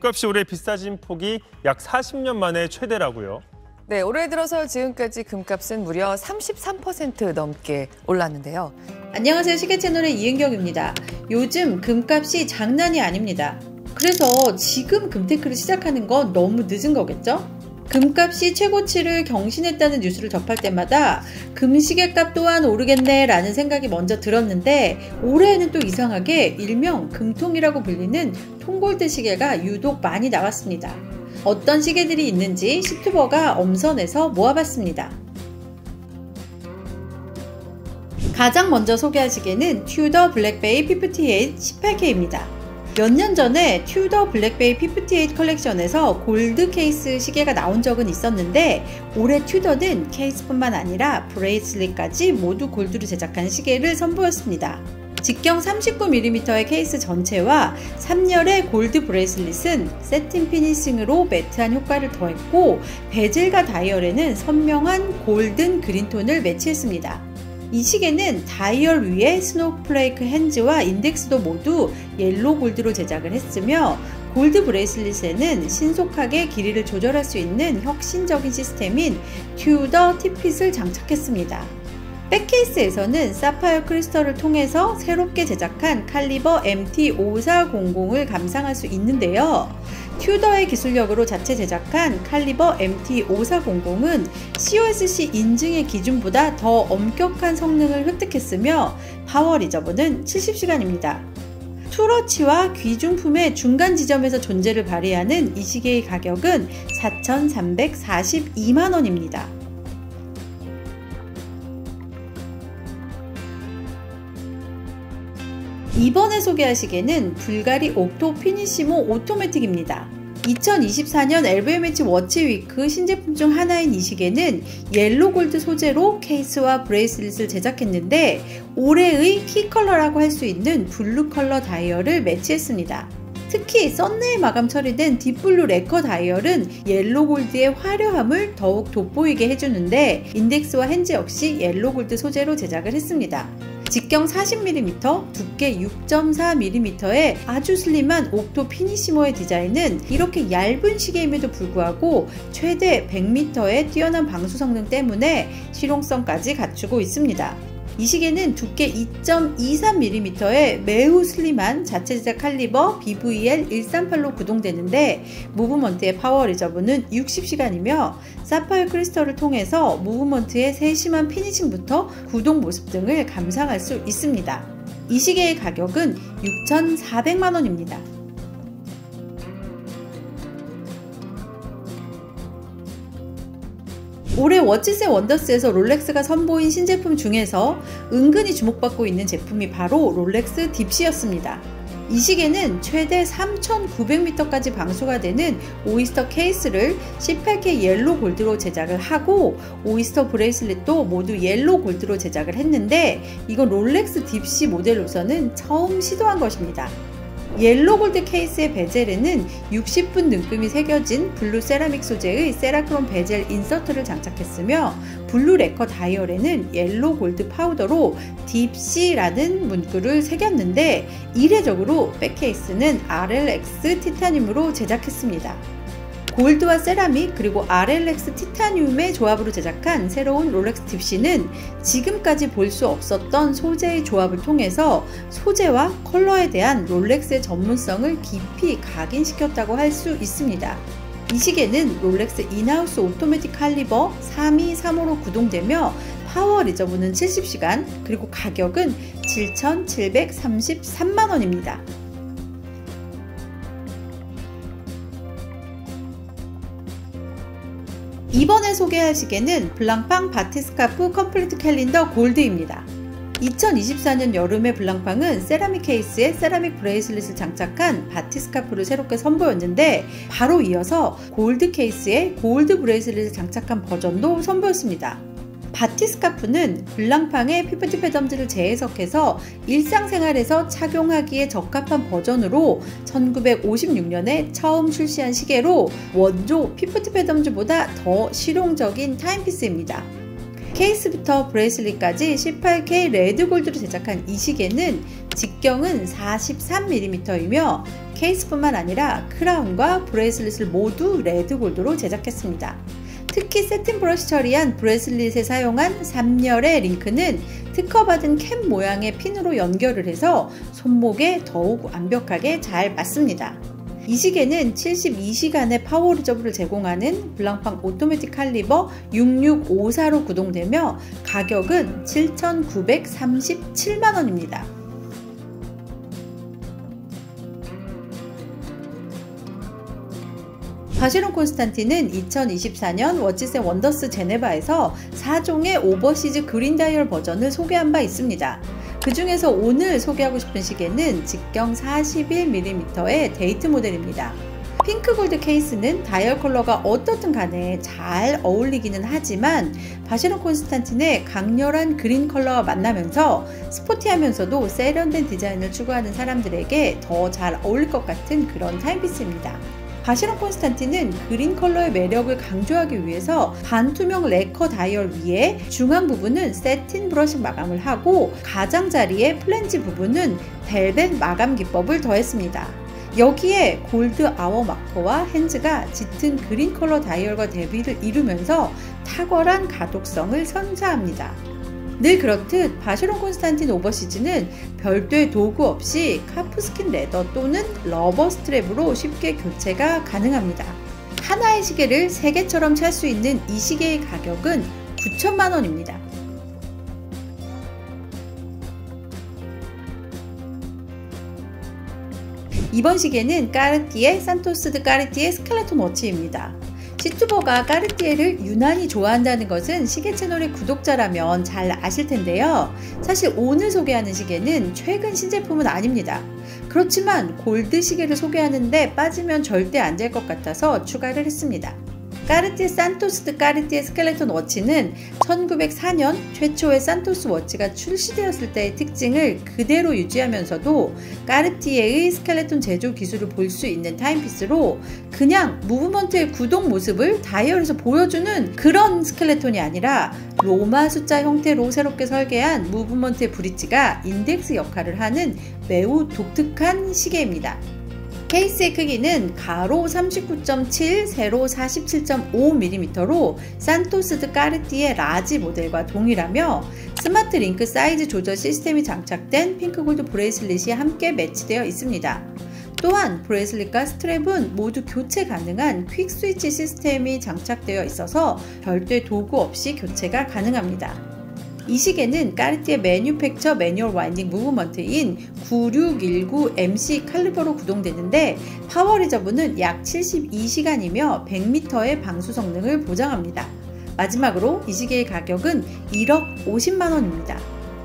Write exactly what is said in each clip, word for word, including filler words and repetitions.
금값이 올해 비싸진 폭이 약 사십 년 만에 최대라고요. 네, 올해 들어서 지금까지 금값은 무려 삼십삼 퍼센트 넘게 올랐는데요. 안녕하세요. 시계채널의 이은경입니다. 요즘 금값이 장난이 아닙니다. 그래서 지금 금테크를 시작하는 건 너무 늦은 거겠죠? 금값이 최고치를 경신했다는 뉴스를 접할 때마다 금시계값 또한 오르겠네 라는 생각이 먼저 들었는데, 올해에는 또 이상하게 일명 금통이라고 불리는 통골드 시계가 유독 많이 나왔습니다. 어떤 시계들이 있는지 시튜버가 엄선해서 모아봤습니다. 가장 먼저 소개할 시계는 튜더 블랙베이 피프티에잇 십팔 케이입니다. 몇 년 전에 튜더 블랙베이 피프티에잇 컬렉션에서 골드 케이스 시계가 나온 적은 있었는데, 올해 튜더는 케이스뿐만 아니라 브레이슬릿까지 모두 골드로 제작한 시계를 선보였습니다. 직경 삼십구 밀리미터의 케이스 전체와 삼 열의 골드 브레이슬릿은 세틴 피니싱으로 매트한 효과를 더했고, 베젤과 다이얼에는 선명한 골든 그린톤을 매치했습니다. 이 시계는 다이얼 위에 스노우플레이크 핸즈와 인덱스도 모두 옐로 골드로 제작을 했으며, 골드 브레이슬릿에는 신속하게 길이를 조절할 수 있는 혁신적인 시스템인 튜더 티핏을 장착했습니다. 백케이스에서는 사파이어 크리스털을 통해서 새롭게 제작한 칼리버 엠티 오사공공을 감상할 수 있는데요. 튜더의 기술력으로 자체 제작한 칼리버 엠티 오사공공은 씨오에스씨 인증의 기준보다 더 엄격한 성능을 획득했으며, 파워 리저브는 칠십 시간입니다. 투러치와 귀중품의 중간 지점에서 존재를 발휘하는 이 시계의 가격은 사천삼백사십이만 원입니다. 이번에 소개할 시계는 불가리 옥토 피니시모 오토매틱입니다. 이천이십사 년 엘브이엠에이치 워치 위크 신제품 중 하나인 이 시계는 옐로 골드 소재로 케이스와 브레이슬릿을 제작했는데, 올해의 키 컬러라고 할 수 있는 블루 컬러 다이얼을 매치했습니다. 특히 썬네일 마감 처리된 딥블루 레커 다이얼은 옐로 골드의 화려함을 더욱 돋보이게 해주는데, 인덱스와 핸즈 역시 옐로 골드 소재로 제작을 했습니다. 직경 사십 밀리미터, 두께 육 점 사 밀리미터의 아주 슬림한 옥토 피니시모의 디자인은 이렇게 얇은 시계임에도 불구하고 최대 백 미터의 뛰어난 방수 성능 때문에 실용성까지 갖추고 있습니다. 이 시계는 두께 이 점 이삼 밀리미터의 매우 슬림한 자체 제작 칼리버 비브이엘 백삼십팔로 구동되는데, 무브먼트의 파워 리저브는 육십 시간이며 사파이어 크리스털을 통해서 무브먼트의 세심한 피니싱부터 구동 모습 등을 감상할 수 있습니다. 이 시계의 가격은 육천사백만 원입니다. 올해 워치스 앤 원더스에서 롤렉스가 선보인 신제품 중에서 은근히 주목받고 있는 제품이 바로 롤렉스 딥시였습니다. 이 시계는 최대 삼천구백 미터까지 방수가 되는 오이스터 케이스를 십팔 케이 옐로 골드로 제작을 하고, 오이스터 브레이슬릿도 모두 옐로 골드로 제작을 했는데, 이건 롤렉스 딥시 모델로서는 처음 시도한 것입니다. 옐로 골드 케이스의 베젤에는 육십 분 눈금이 새겨진 블루 세라믹 소재의 세라크롬 베젤 인서트를 장착했으며, 블루 레커 다이얼에는 옐로 골드 파우더로 딥시라는 문구를 새겼는데, 이례적으로 백케이스는 알엘엑스 티타늄으로 제작했습니다. 골드와 세라믹 그리고 알엘엑스 티타늄의 조합으로 제작한 새로운 롤렉스 딥시는 지금까지 볼 수 없었던 소재의 조합을 통해서 소재와 컬러에 대한 롤렉스의 전문성을 깊이 각인시켰다고 할 수 있습니다. 이 시계는 롤렉스 인하우스 오토매틱 칼리버 삼이삼오로 구동되며, 파워 리저브는 칠십 시간, 그리고 가격은 칠천칠백삼십삼만 원입니다. 이번에 소개할 시계는 블랑팡 바티스카프 컴플리트 캘린더 골드입니다. 이천이십사 년 여름에 블랑팡은 세라믹 케이스에 세라믹 브레이슬릿을 장착한 바티스카프를 새롭게 선보였는데, 바로 이어서 골드 케이스에 골드 브레이슬릿을 장착한 버전도 선보였습니다. 바티스카프는 블랑팡의 피프티 패덤즈를 재해석해서 일상생활에서 착용하기에 적합한 버전으로 천구백오십육 년에 처음 출시한 시계로 원조 피프티 패덤즈보다 더 실용적인 타임피스입니다. 케이스부터 브레이슬릿까지 십팔 케이 레드 골드로 제작한 이 시계는 직경은 사십삼 밀리미터이며 케이스뿐만 아니라 크라운과 브레이슬릿을 모두 레드 골드로 제작했습니다. 특히 세틴 브러쉬 처리한 브레이슬릿에 사용한 삼 열의 링크는 특허받은 캡 모양의 핀으로 연결을 해서 손목에 더욱 완벽하게 잘 맞습니다. 이 시계는 칠십이 시간의 파워 리저브를 제공하는 블랑팡 오토매틱 칼리버 육육오사로 구동되며 가격은 칠천구백삼십칠만 원입니다. 바쉐론 콘스탄틴은 이천이십사 년 워치스 앤 원더스 제네바에서 사 종의 오버시즈 그린 다이얼 버전을 소개한 바 있습니다. 그 중에서 오늘 소개하고 싶은 시계는 직경 사십일 밀리미터의 데이트 모델입니다. 핑크 골드 케이스는 다이얼 컬러가 어떻든 간에 잘 어울리기는 하지만 바쉐론 콘스탄틴의 강렬한 그린 컬러와 만나면서 스포티하면서도 세련된 디자인을 추구하는 사람들에게 더 잘 어울릴 것 같은 그런 타임피스입니다. 바쉐론 콘스탄틴은 그린 컬러의 매력을 강조하기 위해서 반투명 레커 다이얼 위에 중앙 부분은 세틴 브러쉬 마감을 하고 가장자리의 플랜지 부분은 벨벳 마감 기법을 더했습니다. 여기에 골드 아워 마커와 핸즈가 짙은 그린 컬러 다이얼과 대비를 이루면서 탁월한 가독성을 선사합니다. 늘 그렇듯 바쉐론 콘스탄틴 오버시즈는 별도의 도구 없이 카프스킨 레더 또는 러버 스트랩으로 쉽게 교체가 가능합니다. 하나의 시계를 세 개처럼 찰 수 있는 이 시계의 가격은 구천만 원입니다. 이번 시계는 까르띠에 산토스 드 까르띠에 스켈레톤 워치입니다. 시투버가 까르띠에를 유난히 좋아한다는 것은 시계 채널의 구독자라면 잘 아실 텐데요. 사실 오늘 소개하는 시계는 최근 신제품은 아닙니다. 그렇지만 골드 시계를 소개하는데 빠지면 절대 안 될 것 같아서 추가를 했습니다. 까르띠에 산토스 드 까르띠에 스켈레톤 워치는 천구백사 년 최초의 산토스 워치가 출시되었을 때의 특징을 그대로 유지하면서도 까르띠에의 스켈레톤 제조 기술을 볼 수 있는 타임피스로 그냥 무브먼트의 구동 모습을 다이얼에서 보여주는 그런 스켈레톤이 아니라 로마 숫자 형태로 새롭게 설계한 무브먼트의 브릿지가 인덱스 역할을 하는 매우 독특한 시계입니다. 케이스의 크기는 가로 삼십구 점 칠, 세로 사십칠 점 오 밀리미터로 산토스 드 까르띠에 라지 모델과 동일하며 스마트 링크 사이즈 조절 시스템이 장착된 핑크골드 브레이슬릿이 함께 매치되어 있습니다. 또한 브레이슬릿과 스트랩은 모두 교체 가능한 퀵 스위치 시스템이 장착되어 있어서 별도의 도구 없이 교체가 가능합니다. 이 시계는 까르띠에 매뉴팩처 매뉴얼 와인딩 무브먼트인 구육일구 엠씨 칼리버로 구동되는데 파워 리저브는 약 칠십이 시간이며 백 미터의 방수 성능을 보장합니다. 마지막으로 이 시계의 가격은 일억 오십만 원입니다.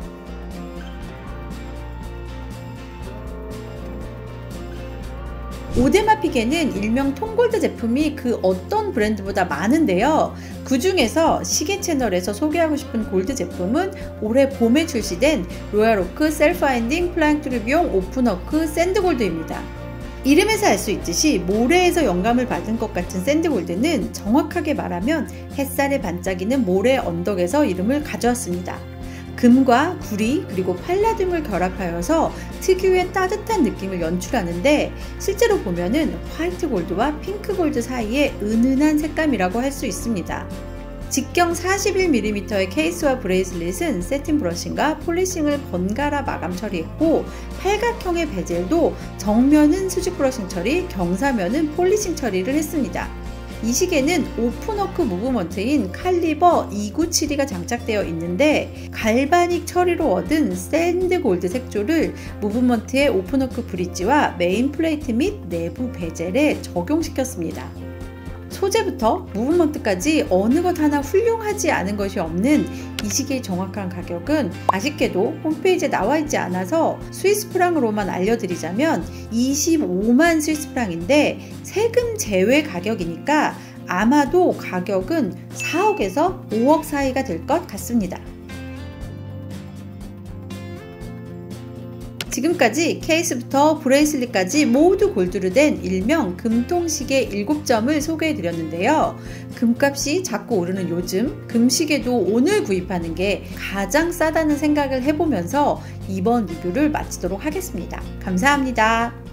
오데마 피게는 일명 톰골드 제품이 그 어떤 브랜드보다 많은데요. 그 중에서 시계 채널에서 소개하고 싶은 골드 제품은 올해 봄에 출시된 로얄오크 셀프와인딩 플라잉 트리비용 오픈워크 샌드골드입니다. 이름에서 알 수 있듯이 모래에서 영감을 받은 것 같은 샌드골드는 정확하게 말하면 햇살에 반짝이는 모래 언덕에서 이름을 가져왔습니다. 금과 구리 그리고 팔라듐을 결합하여서 특유의 따뜻한 느낌을 연출하는데 실제로 보면은 화이트 골드와 핑크 골드 사이의 은은한 색감이라고 할 수 있습니다. 직경 사십일 밀리미터의 케이스와 브레이슬릿은 세틴 브러싱과 폴리싱을 번갈아 마감 처리했고 팔각형의 베젤도 정면은 수직 브러싱 처리, 경사면은 폴리싱 처리를 했습니다. 이 시계는 오픈워크 무브먼트인 칼리버 이구칠이가 장착되어 있는데 갈바닉 처리로 얻은 샌드 골드 색조를 무브먼트의 오픈워크 브릿지와 메인 플레이트 및 내부 베젤에 적용시켰습니다. 소재부터 무브먼트까지 어느 것 하나 훌륭하지 않은 것이 없는 이 시계의 정확한 가격은 아쉽게도 홈페이지에 나와 있지 않아서 스위스 프랑으로만 알려드리자면 이십오만 스위스 프랑인데 세금 제외 가격이니까 아마도 가격은 사억에서 오억 사이가 될 것 같습니다. 지금까지 케이스부터 브레이슬릿까지 모두 골드로 된 일명 금통시계 일곱 점을 소개해드렸는데요. 금값이 자꾸 오르는 요즘 금시계도 오늘 구입하는 게 가장 싸다는 생각을 해보면서 이번 리뷰를 마치도록 하겠습니다. 감사합니다.